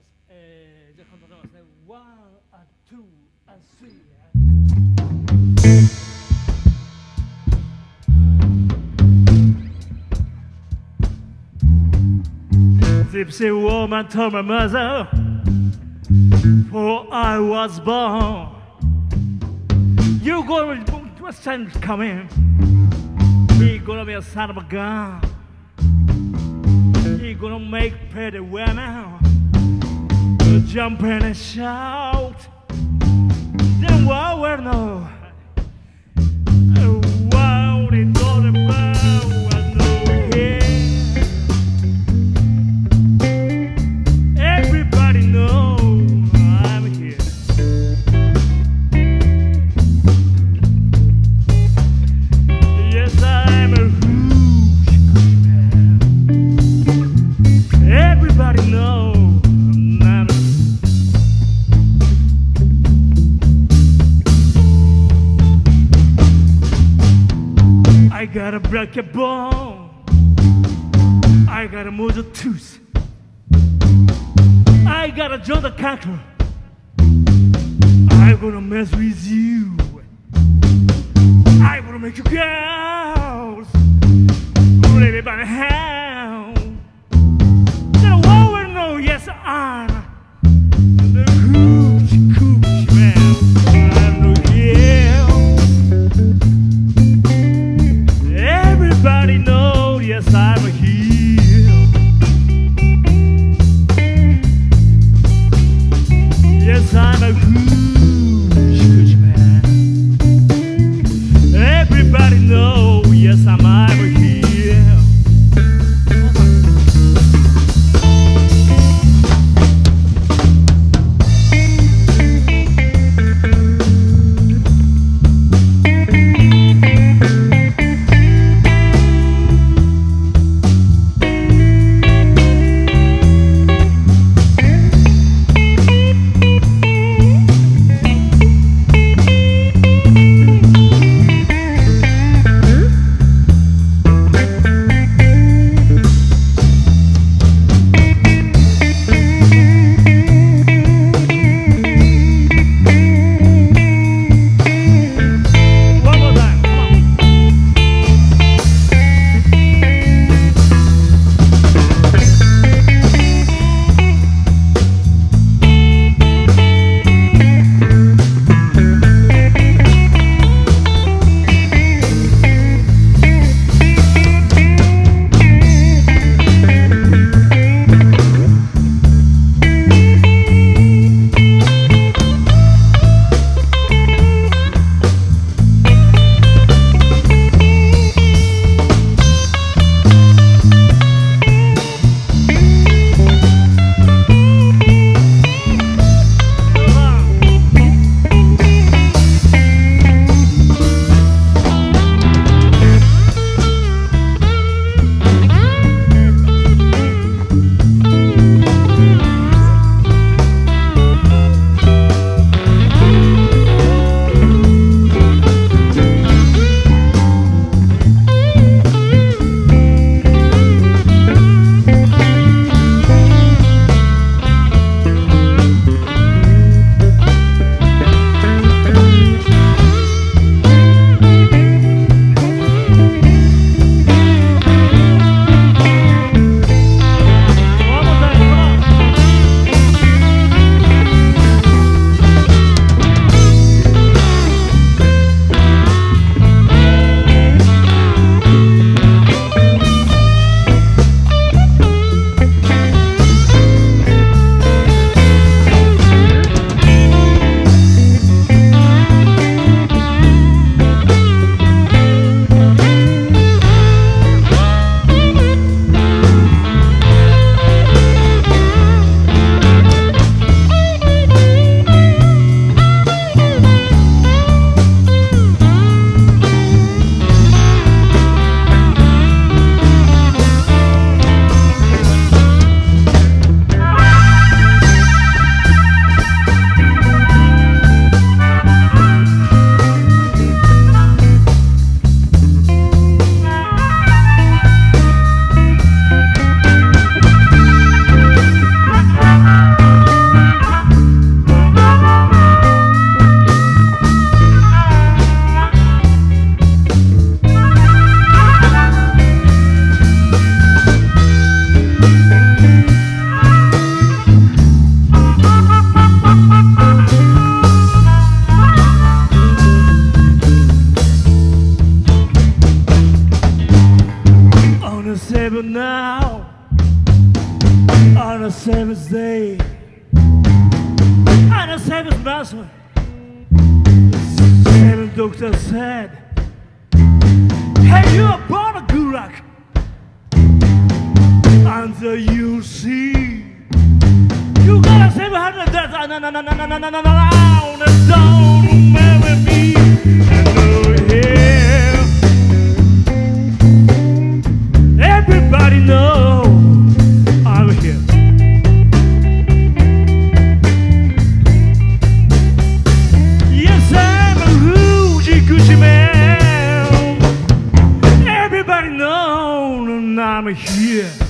。じゃあ簡単にますね。1 2 3 Gypsy woman told my mother, before I was born, you're gonna be a son coming. He gonna be a son of a gun. He gonna make pretty women jump and shout. Then what will know? What they talk about? I know here. Everybody knows I'm here. Yes, I'm a huge man. Everybody knows. I gotta break a bone. I gotta move the tooth. I gotta draw the conqueror. I'm gonna mess with you. I'm gonna make you girls live by the hand. Then I will know, yes, I'm the coochie man. I'm the hell. Everybody knows, yes, I'm a heel. Yes, I'm a huge man. Everybody knows, yes, I'm a heel. say, and the seventh master, the doctor said, hey, you are born a gulag, and you see, you got a 700 deaths, don't marry me, and here, everybody know I'm here. Yes, I'm a hoochie coochie man. Everybody know I'm here.